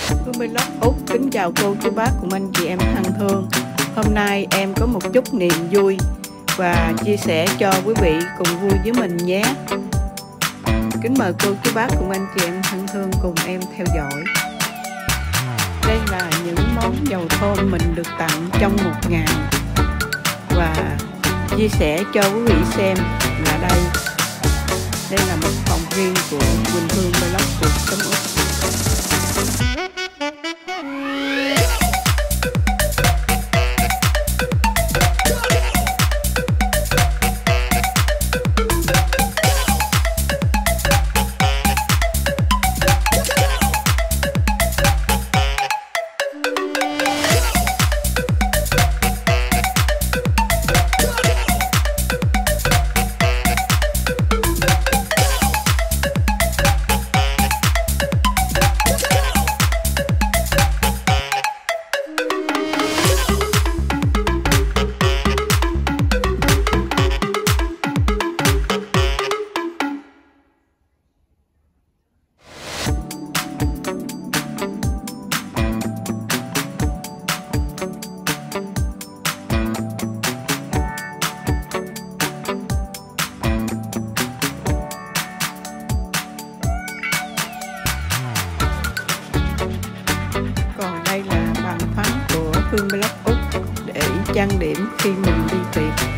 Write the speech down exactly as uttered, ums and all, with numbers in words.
Phương Vlog Úc kính chào cô chú bác cùng anh chị em thân thương. Hôm nay em có một chút niềm vui và chia sẻ cho quý vị cùng vui với mình nhé. Kính mời cô chú bác cùng anh chị em thân thương cùng em theo dõi. Đây là những món dầu thơm mình được tặng trong một ngày và chia sẻ cho quý vị xem là đây. Đây là một phòng riêng của Quỳnh Hương Vlog cuộc sống Úc. Còn đây là bàn phấn của Phương Vlog Úc để trang điểm khi mình đi tiệc.